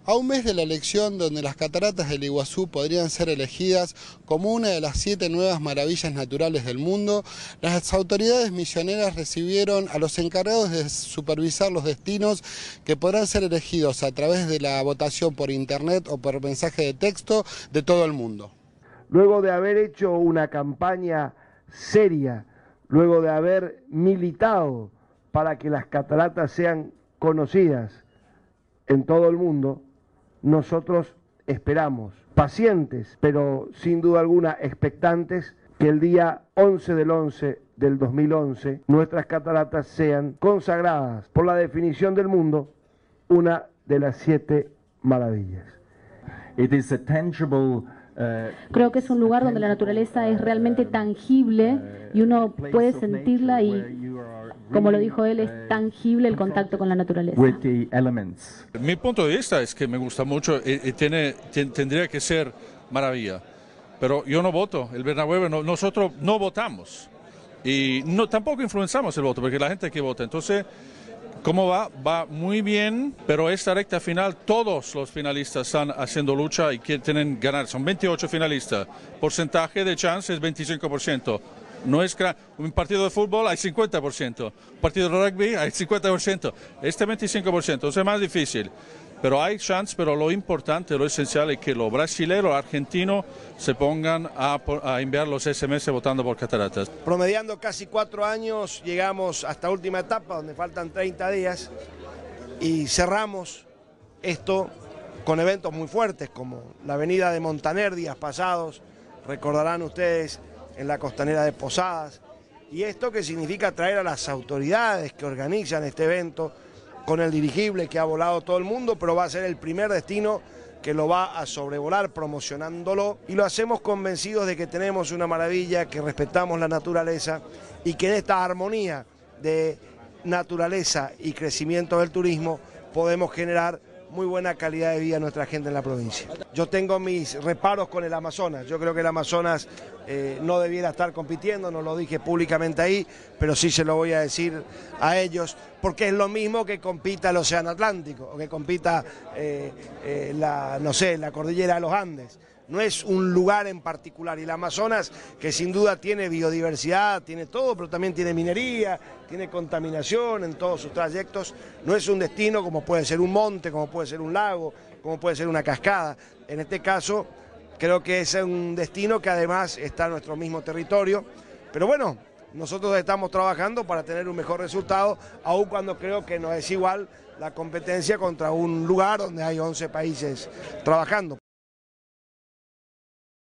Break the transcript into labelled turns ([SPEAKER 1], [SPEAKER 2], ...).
[SPEAKER 1] A un mes de la elección, donde las cataratas del Iguazú podrían ser elegidas como una de las 7 nuevas maravillas naturales del mundo, las autoridades misioneras recibieron a los encargados de supervisar los destinos que podrán ser elegidos a través de la votación por internet o por mensaje de texto de todo el mundo.
[SPEAKER 2] Luego de haber hecho una campaña seria, luego de haber militado para que las cataratas sean conocidas en todo el mundo, nosotros esperamos, pacientes, pero sin duda alguna expectantes, que el día 11 del 11 del 2011 nuestras cataratas sean consagradas por la definición del mundo una de las 7 maravillas.
[SPEAKER 3] Creo que es un lugar donde la naturaleza es realmente tangible y uno puede sentirla y, como lo dijo él, es tangible el contacto con la naturaleza.
[SPEAKER 4] Mi punto de vista es que me gusta mucho y tendría que ser maravilla, pero yo no voto, el Bernabéu, nosotros no votamos y tampoco influenciamos el voto porque la gente que vota, entonces ¿cómo va? Va muy bien, pero esta recta final, todos los finalistas están haciendo lucha y quieren ganar. Son 28 finalistas. Porcentaje de chance es 25%. No es un partido de fútbol hay 50%. Un partido de rugby hay 50%. Este 25%, es más difícil. Pero hay chance, pero lo importante, lo esencial es que los brasileños, los argentinos se pongan a enviar los SMS votando por cataratas.
[SPEAKER 5] Promediando casi 4 años, llegamos hasta última etapa, donde faltan 30 días, y cerramos esto con eventos muy fuertes, como la avenida de Montaner días pasados, recordarán ustedes, en la costanera de Posadas, y esto que significa traer a las autoridades que organizan este evento, con el dirigible que ha volado todo el mundo, pero va a ser el primer destino que lo va a sobrevolar promocionándolo, y lo hacemos convencidos de que tenemos una maravilla, que respetamos la naturaleza y que en esta armonía de naturaleza y crecimiento del turismo podemos generar muy buena calidad de vida a nuestra gente en la provincia. Yo tengo mis reparos con el Amazonas, yo creo que el Amazonas no debiera estar compitiendo, no lo dije públicamente ahí, pero sí se lo voy a decir a ellos, porque es lo mismo que compita el Océano Atlántico, o que compita la cordillera de los Andes. No es un lugar en particular, y el Amazonas, que sin duda tiene biodiversidad, tiene todo, pero también tiene minería, tiene contaminación en todos sus trayectos, no es un destino como puede ser un monte, como puede ser un lago, como puede ser una cascada. En este caso, creo que es un destino que además está en nuestro mismo territorio, pero bueno, nosotros estamos trabajando para tener un mejor resultado, aun cuando creo que no es igual la competencia contra un lugar donde hay 11 países trabajando.